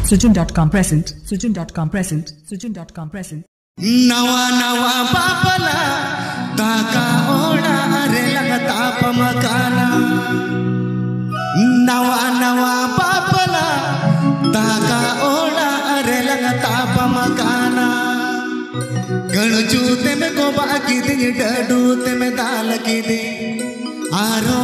Sujin.com present. Sujin.com present. Sujin.com present. नवा नवा बापला ताका ओढा अरे लगता पमकाना नवा नवा बापला ताका ओढा अरे लगता पमकाना गणचूते में को बाकी दे डूते में दाल की दे आरो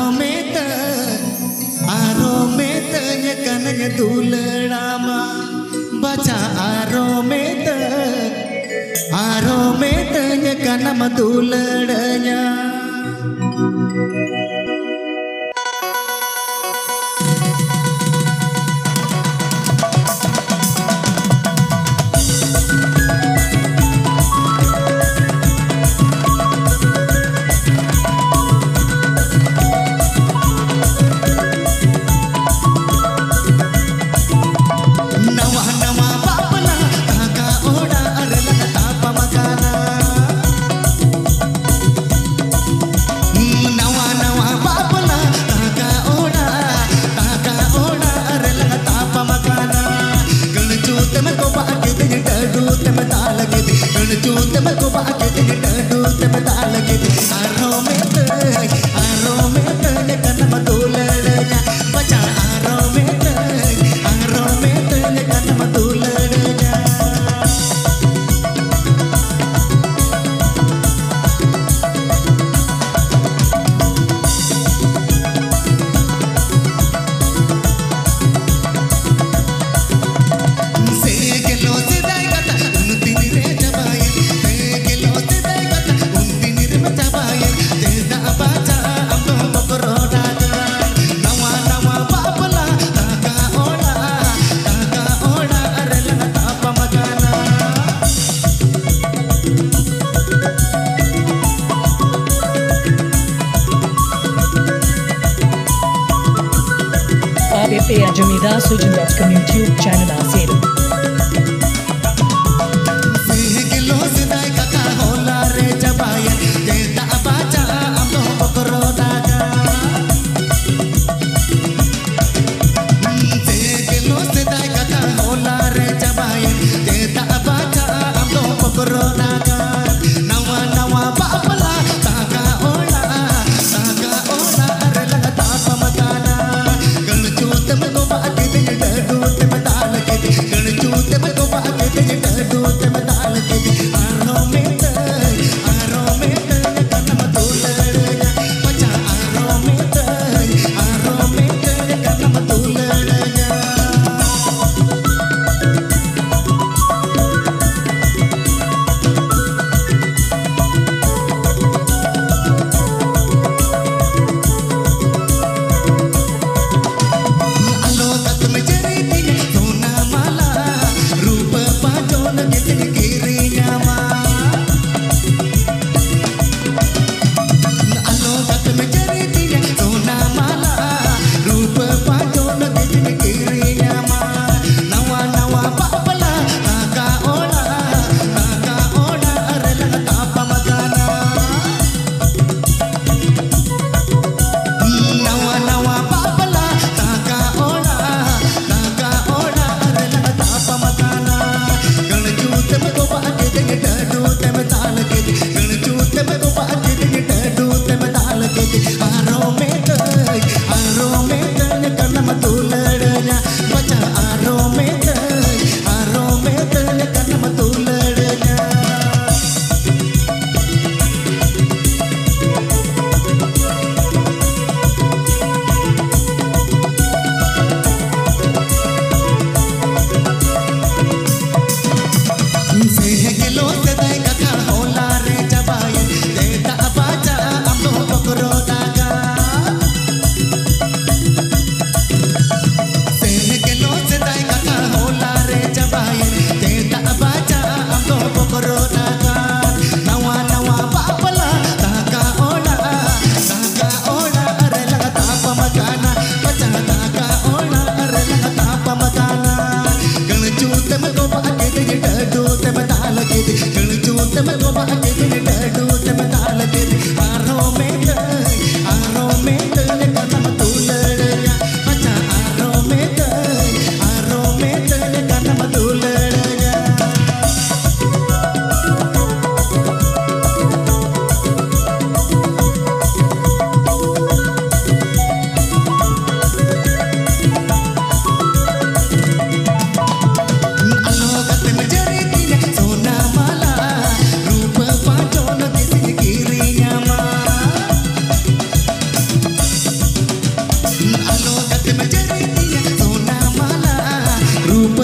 में त ये कन ये दूलड़ामा बचा आरो में तanya kana maduladanya Jamida Sujin.com YouTube channel आसेल गण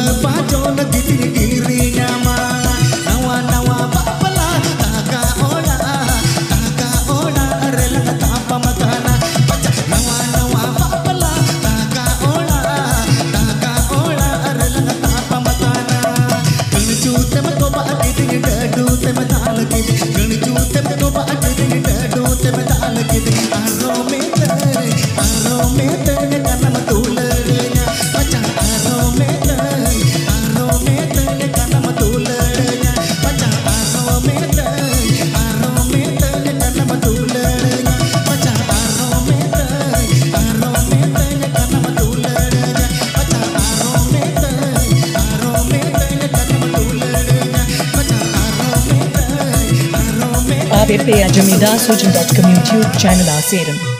pajon giti giri nyama nawa papala taka oda rela tapa matana pacha nawa papala taka oda rela tapa matana ganju te ko ba giti dadu te matal giti ganju te ko ba giti dadu te matal giti aro me te kana matulanya pacha aro me te kana matulanya pacha aro me te kana matulanya pacha aro me te kana matulanya pacha aro me te kana matulanya pacha aro me आप पे जमीदा सुजन.com YouTube channel आसेरन